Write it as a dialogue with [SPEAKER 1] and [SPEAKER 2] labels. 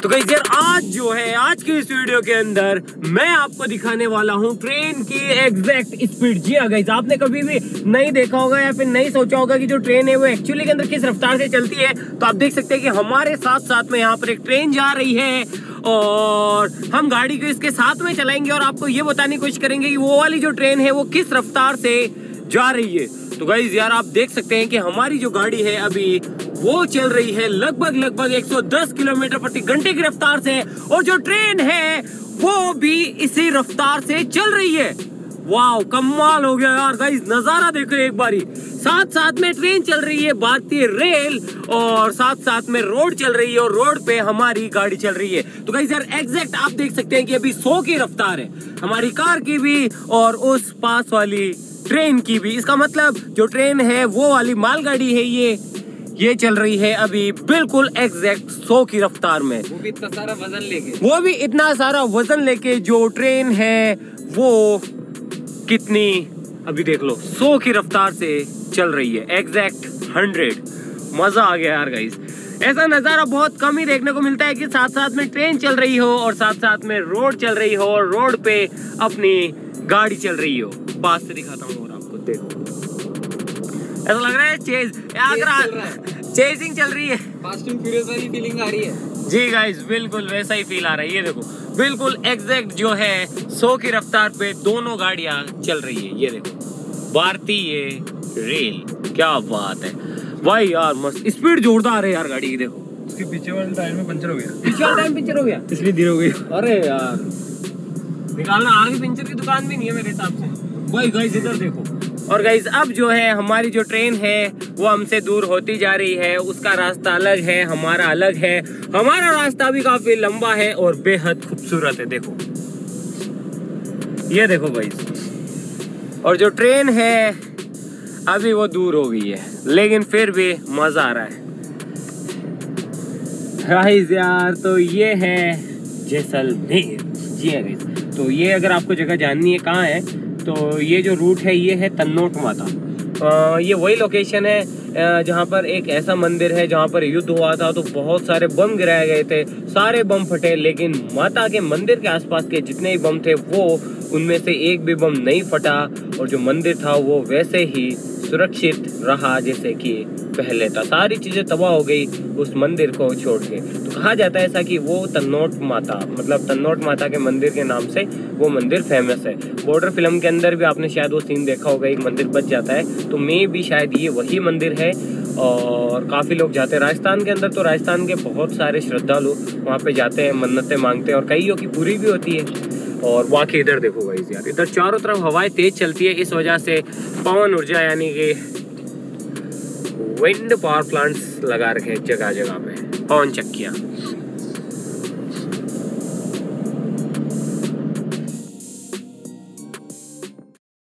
[SPEAKER 1] तो गाइस यार आज जो है आज के इस वीडियो के अंदर मैं आपको दिखाने वाला हूँ ट्रेन की एग्जैक्ट स्पीड। जी हाँ गाइस, आपने कभी भी नहीं देखा होगा या फिर नहीं सोचा होगा कि जो ट्रेन है वो एक्चुअली के अंदर किस रफ्तार से चलती है। तो आप देख सकते हैं कि हमारे साथ साथ में यहाँ पर एक ट्रेन जा रही है और हम गाड़ी को इसके साथ में चलाएंगे और आपको ये बताने की कोशिश करेंगे कि वो वाली जो ट्रेन है वो किस रफ्तार से जा रही है। तो गाइस यार आप देख सकते हैं कि हमारी जो गाड़ी है अभी वो चल रही है लगभग 110 किलोमीटर प्रति घंटे की रफ्तार से और जो ट्रेन है वो भी इसी रफ्तार से चल रही है। वाह कमाल हो गया यार गाइस, नजारा देखो एक बारी। साथ साथ में ट्रेन चल रही है भारतीय रेल और साथ साथ में रोड चल रही है और रोड पे हमारी गाड़ी चल रही है। तो गाइस यार एग्जैक्ट आप देख सकते हैं कि अभी 100 की रफ्तार है हमारी कार की भी और उस पास वाली ट्रेन की भी। इसका मतलब जो ट्रेन है वो वाली मालगाड़ी है ये चल रही है अभी बिल्कुल एग्जैक्ट 100 की रफ्तार में।
[SPEAKER 2] वो भी इतना सारा वजन लेके जो ट्रेन है वो कितनी अभी देख लो 100 की रफ्तार से चल रही है एग्जैक्ट 100। मजा आ गया यार गाइस, ऐसा नजारा बहुत कम ही देखने को मिलता है कि साथ साथ में ट्रेन चल रही हो और साथ साथ में रोड चल रही हो और रोड पे अपनी गाड़ी चल रही हो। पास से दिखाता हूँ और आपको देखो ऐसा लग रहा है चेजिंग चल रही है, फास्ट एंड फ्यूरियस वाली फीलिंग आ रही है।
[SPEAKER 1] जी गाइस बिल्कुल वैसा ही फील आ रहा है। ये देखो बिल्कुल एग्जैक्ट जो है 100 की रफ्तार पे दोनों गाड़ियां चल रही है। ये देखो भारतीय रेल, क्या बात है भाई यार, मस्त स्पीड जोरदार है यार गाड़ी की। देखो
[SPEAKER 2] उसके पीछे वाले टायर में पंचर हो गया,
[SPEAKER 1] पीछे वाला टायर पंचर हो गया
[SPEAKER 2] इसलिए देर हो गई।
[SPEAKER 1] अरे यार निकालना, आगे पंचर की दुकान भी नहीं है मेरे हिसाब से। भाई गाइस इधर देखो। और गाइस अब जो है हमारी जो ट्रेन है वो हमसे दूर होती जा रही है, उसका रास्ता अलग है हमारा अलग है। हमारा रास्ता भी काफी लंबा है और बेहद खूबसूरत है। देखो ये देखो गाइस, और जो ट्रेन है अभी वो दूर हो गई है लेकिन फिर भी मजा आ रहा है गाइस यार। तो ये है जैसलमेर। जी है गाइस, तो ये अगर आपको जगह जाननी है कहाँ है तो ये जो रूट है ये है तन्नोट माता। ये वही लोकेशन है जहाँ पर एक ऐसा मंदिर है जहाँ पर युद्ध हुआ था तो बहुत सारे बम गिराए गए थे, सारे बम फटे लेकिन माता के मंदिर के आसपास के जितने भी बम थे वो उनमें से एक भी बम नहीं फटा और जो मंदिर था वो वैसे ही सुरक्षित रहा जैसे कि पहले था। सारी चीजें तबाह हो गई उस मंदिर को छोड़ के। तो कहा जाता है ऐसा कि वो तन्नोट माता मतलब तन्नोट माता के मंदिर के नाम से वो मंदिर फेमस है। बॉर्डर फिल्म के अंदर भी आपने शायद वो सीन देखा होगा, एक मंदिर बच जाता है, तो मे भी शायद ये वही मंदिर है और काफी लोग जाते हैं। राजस्थान के अंदर तो राजस्थान के बहुत सारे श्रद्धालु वहाँ पे जाते हैं, मन्नतें मांगते हैं और कईयों की पूरी भी होती है। और वहाँ के इधर देखो गाइस यार, इधर चारों तरफ हवाएं तेज चलती है, इस वजह से पवन ऊर्जा यानी कि विंड पावर प्लांट्स लगा रखे हैं जगह जगह पे, पवन चक्कियाँ।